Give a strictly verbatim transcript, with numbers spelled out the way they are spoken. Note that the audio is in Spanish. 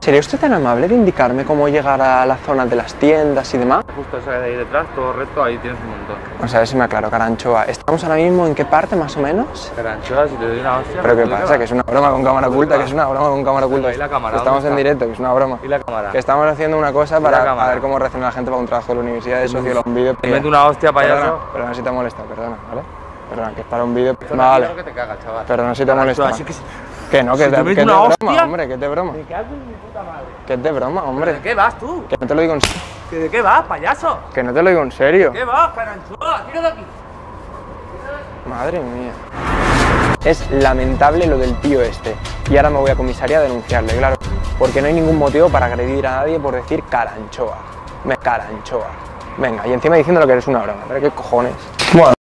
¿Sería usted tan amable de indicarme cómo llegar a la zona de las tiendas y demás? Justo esa de ahí detrás, todo recto, ahí tienes un montón. Vamos a ver si me aclaro, Caranchoa. ¿Estamos ahora mismo en qué parte, más o menos? Caranchoa, si te doy una hostia... ¿Pero qué pasa? Que es una broma con cámara oculta, que es una broma con cámara oculta. ¿Y la cámara? Que estamos en directo, que es una broma. ¿Y la cámara? Que estamos haciendo una cosa para a ver cómo reacciona la gente para un trabajo de la universidad de socio, un vídeo. Te meto una hostia, payaso. Perdona, perdona si te molesta, perdona, ¿vale? Perdona, que es para un vídeo... Vale. Que te cagas, chaval. Perdona si te molesta. Así que... Que no, que, si te, te que es de una broma, hostia, hombre, que es de broma. Me cago en mi puta madre. Que es de broma, hombre. ¿De qué vas tú? Que no te lo digo en serio. ¿Que ¿De qué vas, payaso? Que no te lo digo en serio. ¿De qué vas, Caranchoa? Tira de aquí. Madre mía. Es lamentable lo del tío este. Y ahora me voy a comisaría a denunciarle, claro. Porque no hay ningún motivo para agredir a nadie por decir Caranchoa. Me Caranchoa. Venga, y encima diciendo lo que eres una broma. ¿Pero qué cojones? Bueno.